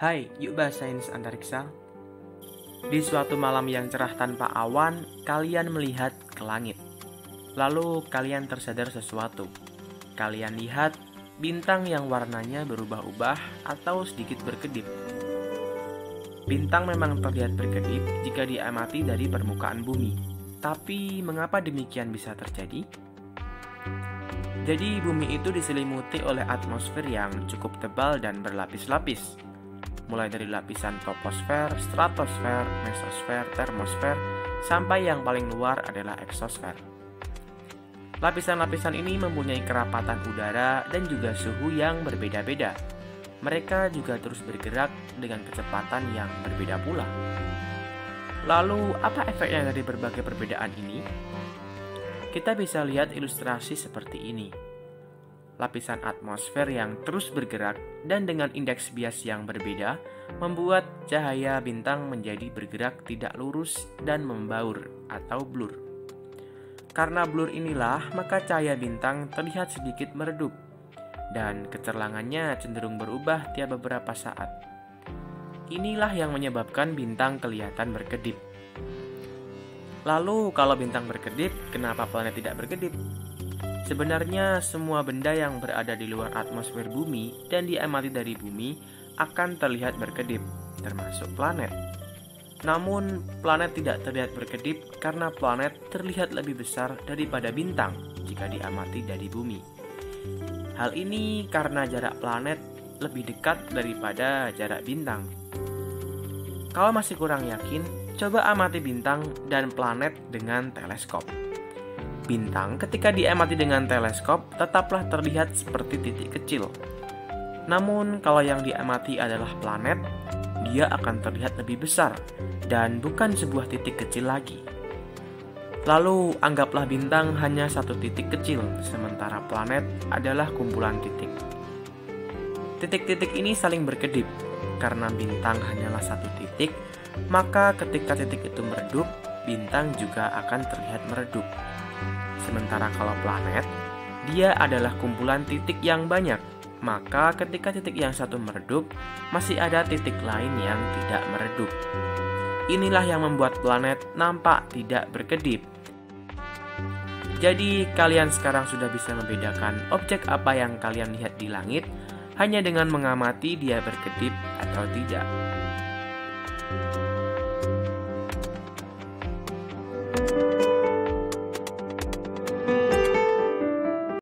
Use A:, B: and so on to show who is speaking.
A: Hai, yuk bahas sains antariksa. Di suatu malam yang cerah tanpa awan, kalian melihat ke langit. Lalu kalian tersadar sesuatu. Kalian lihat bintang yang warnanya berubah-ubah atau sedikit berkedip. Bintang memang terlihat berkedip jika diamati dari permukaan bumi. Tapi mengapa demikian bisa terjadi? Jadi bumi itu diselimuti oleh atmosfer yang cukup tebal dan berlapis-lapis. Mulai dari lapisan troposfer, stratosfer, mesosfer, termosfer, sampai yang paling luar adalah eksosfer. Lapisan-lapisan ini mempunyai kerapatan udara dan juga suhu yang berbeda-beda. Mereka juga terus bergerak dengan kecepatan yang berbeda pula. Lalu, apa efeknya dari berbagai perbedaan ini? Kita bisa lihat ilustrasi seperti ini. Lapisan atmosfer yang terus bergerak dan dengan indeks bias yang berbeda membuat cahaya bintang menjadi bergerak tidak lurus dan membaur atau blur. Karena blur inilah, maka cahaya bintang terlihat sedikit meredup dan kecerlangannya cenderung berubah tiap beberapa saat. Inilah yang menyebabkan bintang kelihatan berkedip. Lalu kalau bintang berkedip, kenapa planet tidak berkedip? Sebenarnya semua benda yang berada di luar atmosfer bumi dan diamati dari bumi akan terlihat berkedip, termasuk planet. Namun, planet tidak terlihat berkedip karena planet terlihat lebih besar daripada bintang jika diamati dari bumi. Hal ini karena jarak planet lebih dekat daripada jarak bintang. Kalau masih kurang yakin, coba amati bintang dan planet dengan teleskop. Bintang ketika diamati dengan teleskop tetaplah terlihat seperti titik kecil. Namun kalau yang diamati adalah planet, dia akan terlihat lebih besar dan bukan sebuah titik kecil lagi. Lalu anggaplah bintang hanya satu titik kecil, sementara planet adalah kumpulan titik. Titik-titik ini saling berkedip. Karena bintang hanyalah satu titik, maka ketika titik itu meredup, bintang juga akan terlihat meredup. Sementara kalau planet, dia adalah kumpulan titik yang banyak, maka ketika titik yang satu meredup, masih ada titik lain yang tidak meredup. Inilah yang membuat planet nampak tidak berkedip. Jadi kalian sekarang sudah bisa membedakan objek apa yang kalian lihat di langit hanya dengan mengamati dia berkedip atau tidak.